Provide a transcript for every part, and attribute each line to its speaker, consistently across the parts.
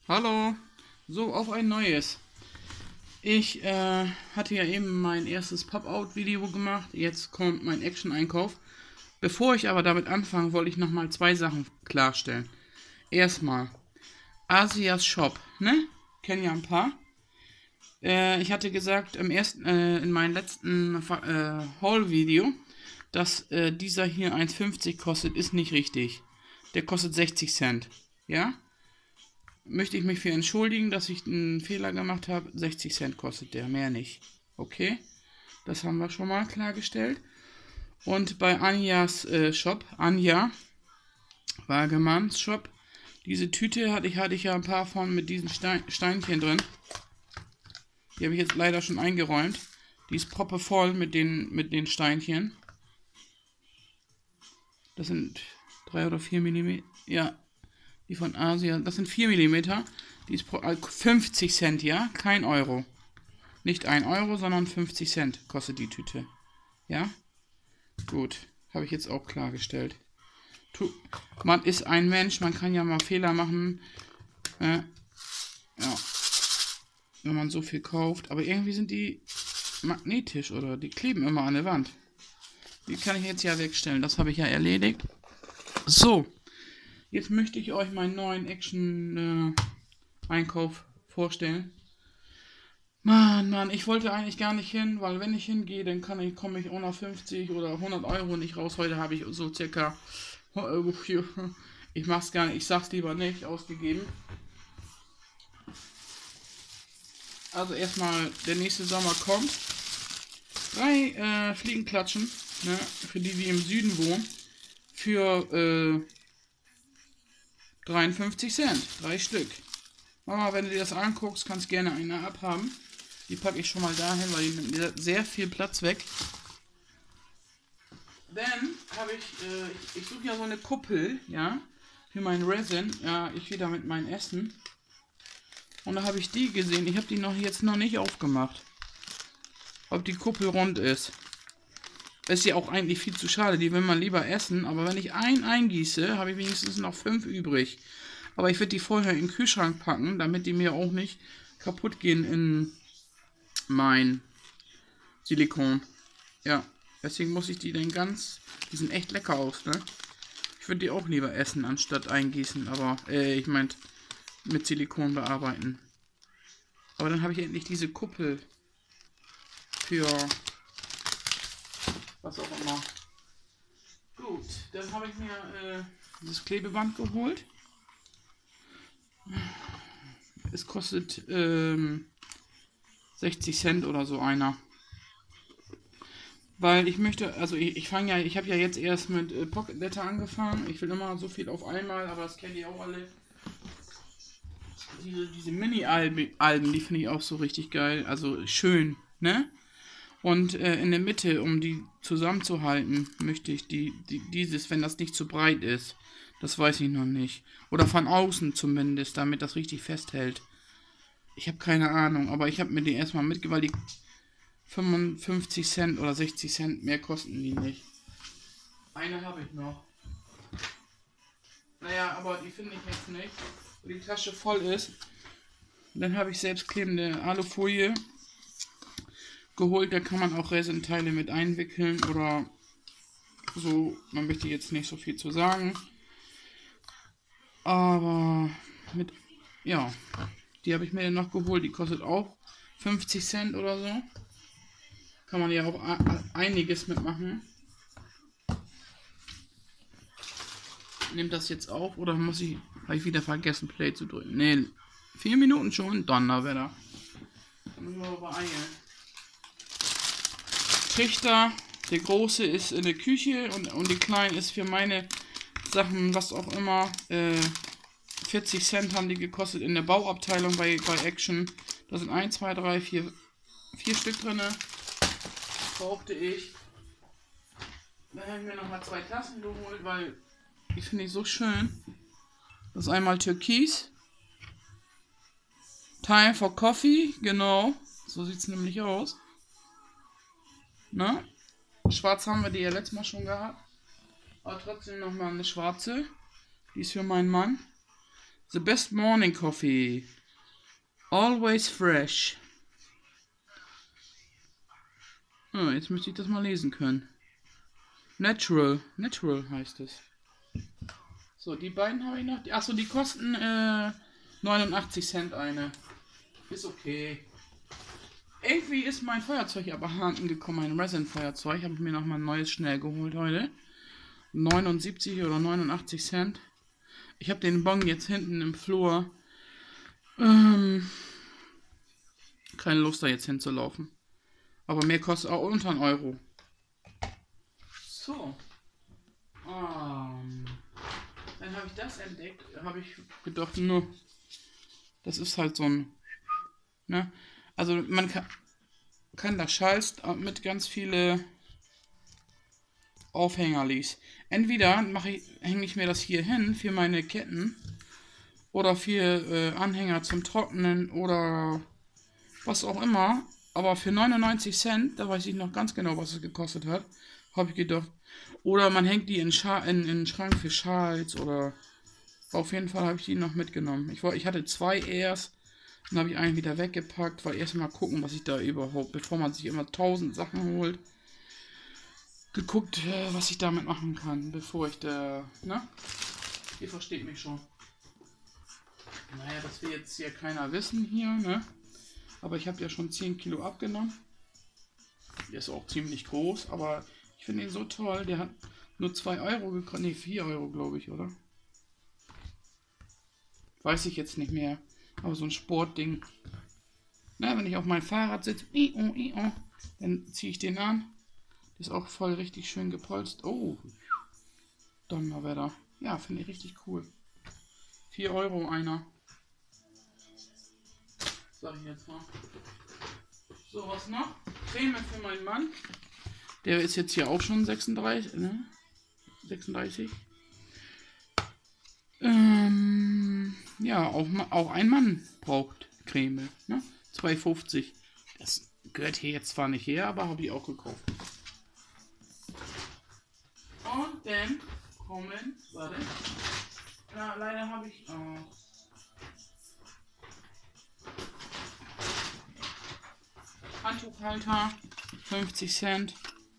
Speaker 1: Hallo, so auf ein neues. Ich hatte ja eben mein erstes Pop-Out-Video gemacht. Jetzt kommt mein Action-Einkauf. Bevor ich aber damit anfange, wollte ich nochmal zwei Sachen klarstellen. Erstmal, Asias Shop, ne? Kennen ja ein paar. Ich hatte gesagt in meinem letzten Haul-Video, dass dieser hier 1,50 kostet, ist nicht richtig. Der kostet 60 Cent. Ja? Möchte ich mich für entschuldigen, dass ich einen Fehler gemacht habe. 60 Cent kostet der, mehr nicht. Okay, das haben wir schon mal klargestellt. Und bei Anjas Shop, Anja Wagemanns Shop, diese Tüte hatte ich ja ein paar von mit diesen Steinchen drin. Die habe ich jetzt leider schon eingeräumt. Die ist proppevoll mit den Steinchen. Das sind 3 oder 4 mm. Ja, die von Asia. Das sind 4 mm. Die ist 50 Cent, ja? Kein Euro. Nicht 1 Euro, sondern 50 Cent kostet die Tüte. Ja? Gut. Habe ich jetzt auch klargestellt. Man ist ein Mensch, man kann ja mal Fehler machen. Ja. Wenn man so viel kauft. Aber irgendwie sind die magnetisch oder die kleben immer an der Wand. Die kann ich jetzt ja wegstellen. Das habe ich ja erledigt. So. Jetzt möchte ich euch meinen neuen Action-Einkauf vorstellen. Mann, ich wollte eigentlich gar nicht hin, weil wenn ich hingehe, dann komme ich ohne 50 oder 100 Euro nicht raus. Heute habe ich so circa, ich mach's gar nicht, ich sag's lieber nicht, ausgegeben. Also erstmal, der nächste Sommer kommt. 3 Fliegenklatschen, ne, für die im Süden wohnen, für 53 Cent, 3 Stück. Mama, wenn du dir das anguckst, kannst gerne eine abhaben. Die packe ich schon mal dahin, weil die nimmt sehr viel Platz weg. Dann habe ich suche ja so eine Kuppel, ja, für mein Resin. Ja, ich wieder mit meinem Essen. Und da habe ich die gesehen. Ich habe die jetzt noch nicht aufgemacht. Ob die Kuppel rund ist. Ist ja auch eigentlich viel zu schade. Die will man lieber essen. Aber wenn ich einen eingieße, habe ich wenigstens noch 5 übrig. Aber ich werde die vorher in den Kühlschrank packen, damit die mir auch nicht kaputt gehen in mein Silikon. Ja, deswegen muss ich die dann die sind echt lecker aus, ne? Ich würde die auch lieber essen, anstatt eingießen, aber, ich meine, mit Silikon bearbeiten. Aber dann habe ich endlich diese Kuppel für was auch immer. Gut, dann habe ich mir dieses Klebeband geholt. Es kostet 60 Cent oder so einer. Weil ich möchte, also ich habe ja jetzt erst mit Pocket Letter angefangen. Ich will immer so viel auf einmal, aber das kennt ihr auch alle. Diese Mini-Alben, die finde ich auch so richtig geil. Also schön, ne? Und in der Mitte, um die zusammenzuhalten, möchte ich dieses, wenn das nicht zu breit ist. Das weiß ich noch nicht. Oder von außen zumindest, damit das richtig festhält. Ich habe keine Ahnung, aber ich habe mir die erstmal mitgebracht, weil die 55 Cent oder 60 Cent mehr kosten die nicht. Eine habe ich noch. Naja, aber die finde ich jetzt nicht. Wo die Tasche voll ist. Dann habe ich selbstklebende Alufolie geholt. Da kann man auch Resinteile mit einwickeln oder so. Man möchte jetzt nicht so viel zu sagen. Aber ja, die habe ich mir dann noch geholt. Die kostet auch 50 Cent oder so. Kann man ja auch einiges mitmachen. Nimmt das jetzt auf oder habe ich wieder vergessen Play zu drücken? Ne, 4 Minuten schon. Donnerwetter. Da müssen wir aber beeilen. Trichter, der große ist in der Küche und die kleine ist für meine Sachen, was auch immer. 40 Cent haben die gekostet in der Bauabteilung bei Action. Da sind 1, 2, 3, 4 Stück drin. Brauchte ich. Dann habe ich mir nochmal 2 Tassen geholt, weil die finde ich so schön. Das ist einmal Türkis. Time for Coffee, genau. So sieht es nämlich aus. Ne? Schwarz haben wir die ja letztes Mal schon gehabt. Aber trotzdem nochmal eine schwarze. Die ist für meinen Mann. The best morning coffee. Always fresh. Oh, jetzt müsste ich das mal lesen können. Natural. Natural heißt es. So, die beiden habe ich noch. Achso, die kosten 89 Cent eine. Ist okay. Irgendwie ist mein Feuerzeug aber abhanden gekommen. Mein Resin-Feuerzeug. Habe ich mir nochmal ein neues schnell geholt heute. 79 oder 89 Cent. Ich habe den Bon jetzt hinten im Flur. Keine Lust da jetzt hinzulaufen. Aber mehr kostet auch unter einen Euro. So. Dann habe ich das entdeckt. Habe ich gedacht, nur. Das ist halt so ein. Ne? Also man kann da Schals mit ganz viele Aufhängerlis. Entweder hänge ich mir das hier hin für meine Ketten. Oder für Anhänger zum Trocknen oder was auch immer. Aber für 99 Cent, da weiß ich noch ganz genau, was es gekostet hat, habe ich gedacht. Oder man hängt die in den Schrank für Schals oder auf jeden Fall habe ich die noch mitgenommen. Ich hatte 2 erst, dann habe ich einen wieder weggepackt, weil erstmal gucken, was ich da überhaupt, bevor man sich immer 1000 Sachen holt, geguckt, was ich damit machen kann, bevor ich da, ne? Ihr versteht mich schon. Naja, das will jetzt hier keiner wissen hier, ne? Aber ich habe ja schon 10 Kilo abgenommen. Der ist auch ziemlich groß, aber ich finde ihn so toll. Der hat nur 2 Euro gekostet, ne 4 Euro glaube ich, oder? Weiß ich jetzt nicht mehr. Aber so ein Sportding. Na, wenn ich auf mein Fahrrad sitze, dann ziehe ich den an. Der ist auch voll richtig schön gepolstert. Oh, Donnerwetter. Ja, finde ich richtig cool. 4 Euro einer. Sag ich jetzt mal. So, was noch? Creme für meinen Mann. Der ist jetzt hier auch schon 36, ne? 36. Ja, auch ein Mann braucht Creme, ne? 2,50. Das gehört hier jetzt zwar nicht her, aber habe ich auch gekauft. Und dann kommen, warte. Ja, leider habe ich Handtuchhalter, 50 Cent.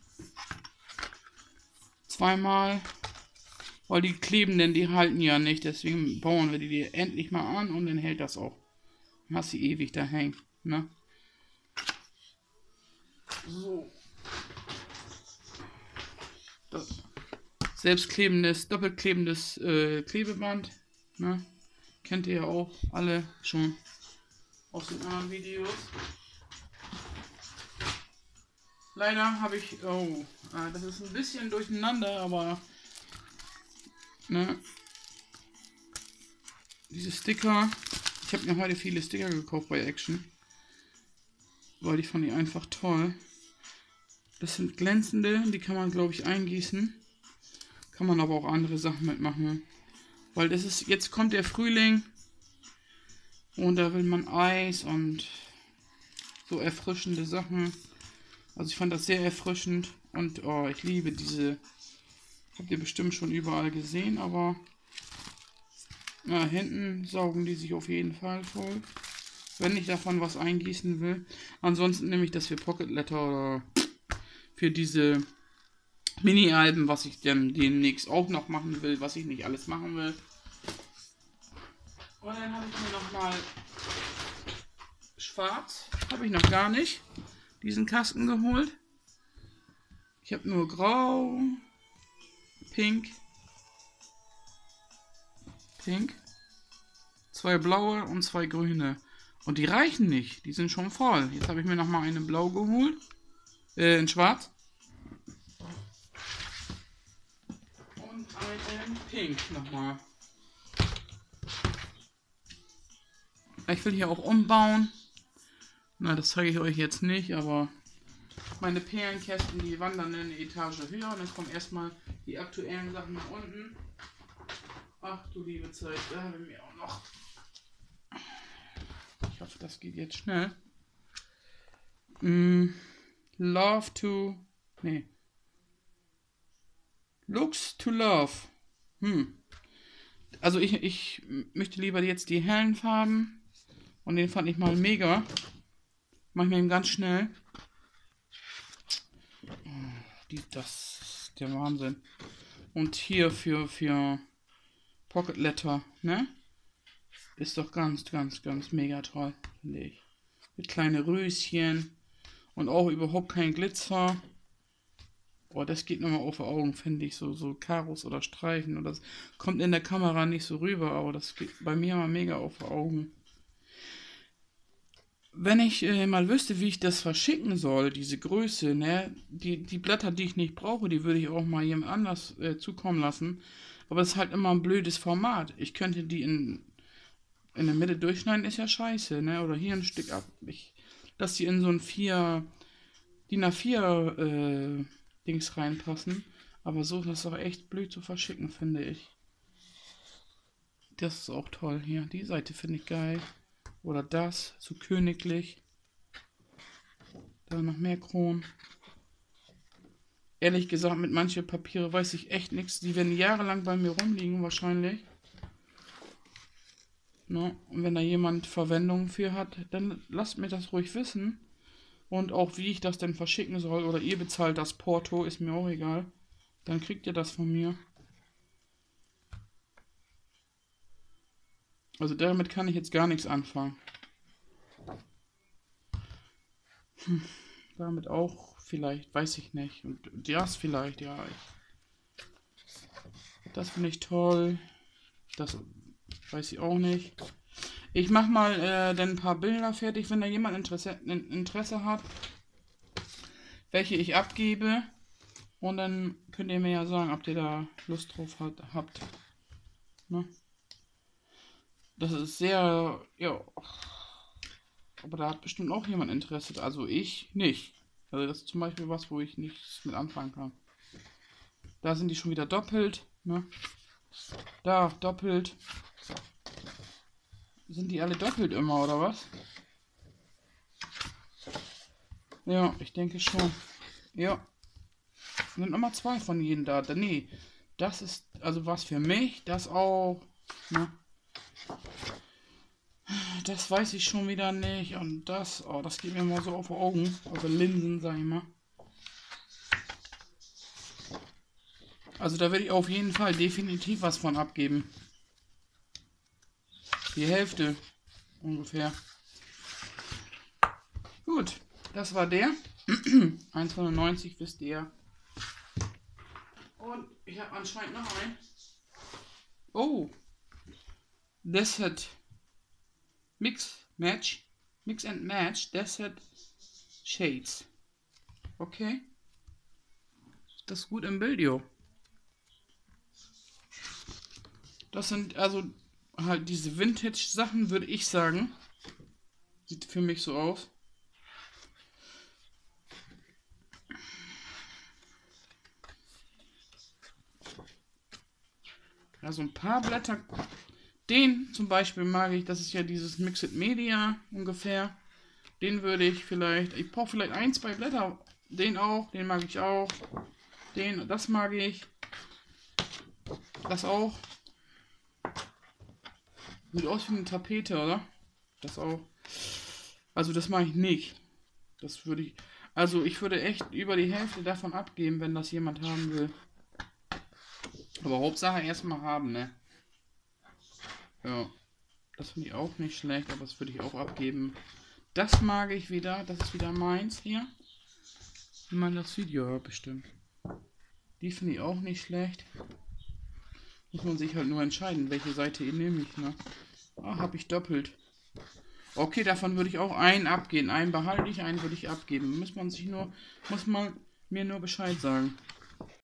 Speaker 1: Zweimal. Weil die klebenden, die halten ja nicht. Deswegen bauen wir die endlich mal an und dann hält das auch. Dann hast du ewig da hängen. Ne? So. Das selbstklebendes, doppelklebendes Klebeband. Ne? Kennt ihr ja auch alle schon aus den anderen Videos. Leider habe ich, das ist ein bisschen durcheinander, aber ne, diese Sticker, ich habe mir heute viele Sticker gekauft bei Action, weil ich fand die einfach toll. Das sind glänzende, die kann man glaube ich eingießen, kann man aber auch andere Sachen mitmachen, weil das ist, jetzt kommt der Frühling und da will man Eis und so erfrischende Sachen. Also ich fand das sehr erfrischend und ich liebe diese. Habt ihr bestimmt schon überall gesehen, aber hinten saugen die sich auf jeden Fall voll. Wenn ich davon was eingießen will. Ansonsten nehme ich das für Pocket Letter oder für diese Mini-Alben, was ich dann demnächst auch noch machen will, was ich nicht alles machen will. Und dann habe ich mir nochmal schwarz, habe ich noch gar nicht, diesen Kasten geholt. Ich habe nur grau, pink, 2 blaue und 2 grüne. Und die reichen nicht, die sind schon voll. Jetzt habe ich mir nochmal eine blau geholt, in schwarz. Und einen pink nochmal. Ich will hier auch umbauen. Na, das zeige ich euch jetzt nicht, aber meine Perlenkästen, die wandern in eine Etage höher und dann kommen erstmal die aktuellen Sachen nach unten. Ach du liebe Zeit, da haben wir auch noch. Ich hoffe, das geht jetzt schnell. Love to. Nee. Looks to love. Also ich möchte lieber jetzt die hellen Farben. Und den fand ich mal mega. Mach ich mir eben ganz schnell. Das ist der Wahnsinn. Und hier für Pocket Letter, ne? Ist doch ganz mega toll, finde ich. Mit kleine Röschen und auch überhaupt kein Glitzer. Oh, das geht nochmal auf die Augen, finde ich. So Karos oder Streifen. Und das kommt in der Kamera nicht so rüber, aber das geht bei mir mal mega auf die Augen. Wenn ich mal wüsste, wie ich das verschicken soll, diese Größe, ne? Die Blätter, die ich nicht brauche, die würde ich auch mal jemand anders zukommen lassen. Aber das ist halt immer ein blödes Format. Ich könnte die in der Mitte durchschneiden, ist ja scheiße, ne? Oder hier ein Stück ab. Ich lasse die in so ein DIN A4 Dings reinpassen. Aber so ist das auch echt blöd zu verschicken, finde ich. Das ist auch toll hier. Die Seite finde ich geil. Oder das, so königlich. Da noch mehr Kronen. Ehrlich gesagt, mit manchen Papiere weiß ich echt nichts. Die werden jahrelang bei mir rumliegen wahrscheinlich. No, und wenn da jemand Verwendung für hat, dann lasst mir das ruhig wissen. Und auch wie ich das denn verschicken soll. Oder ihr bezahlt das Porto, ist mir auch egal. Dann kriegt ihr das von mir. Also damit kann ich jetzt gar nichts anfangen. Damit auch vielleicht, weiß ich nicht. Und das vielleicht, ja. Das finde ich toll. Das weiß ich auch nicht. Ich mache mal dann ein paar Bilder fertig, wenn da jemand Interesse hat, welche ich abgebe. Und dann könnt ihr mir ja sagen, ob ihr da Lust drauf habt. Ne? Das ist sehr, ja. Aber da hat bestimmt auch jemand Interesse. Also ich nicht. Also das ist zum Beispiel was, wo ich nichts mit anfangen kann. Da sind die schon wieder doppelt. Ne? Da doppelt. Sind die alle doppelt immer, oder was? Ja, ich denke schon. Ja. Sind immer zwei von jedem da. Nee, das ist also was für mich. Das auch. Ne? Das weiß ich schon wieder nicht. Und das, oh, das geht mir mal so auf die Augen. Also Linsen, sag ich mal. Also da werde ich auf jeden Fall definitiv was von abgeben. Die Hälfte ungefähr. Gut, das war der. 1,95 wisst ihr. Und ich habe anscheinend noch einen. Oh. Desert Mix and Match Desert Shades. Okay. Das ist gut im Bild, jo. Das sind also halt diese Vintage-Sachen, würde ich sagen. Sieht für mich so aus. Also ein paar Blätter. Den zum Beispiel mag ich, das ist ja dieses Mixed Media ungefähr. Den würde ich vielleicht, ich brauche vielleicht 1, 2 Blätter. Den auch, den mag ich auch. Das mag ich. Das auch. Sieht aus wie eine Tapete, oder? Das auch. Also das mache ich nicht. Das würde ich. Also ich würde echt über die Hälfte davon abgeben, wenn das jemand haben will. Aber Hauptsache erstmal haben, ne? Ja. Das finde ich auch nicht schlecht, aber das würde ich auch abgeben. Das mag ich wieder. Das ist wieder meins hier. Wenn man das Video hört, bestimmt. Die finde ich auch nicht schlecht. Muss man sich halt nur entscheiden, welche Seite nehme ich, ne? Ah, habe ich doppelt. Okay, davon würde ich auch einen abgeben. Einen behalte ich, einen würde ich abgeben. Muss man mir nur Bescheid sagen.